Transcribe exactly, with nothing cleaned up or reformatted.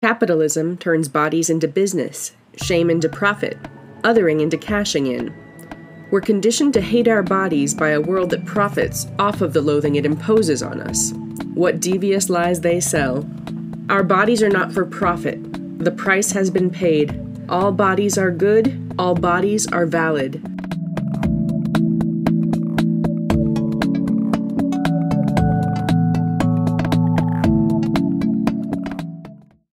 Capitalism turns bodies into business, shame into profit, othering into cashing in. We're conditioned to hate our bodies by a world that profits off of the loathing it imposes on us. What devious lies they sell. Our bodies are not for profit. The price has been paid. All bodies are good. All bodies are valid.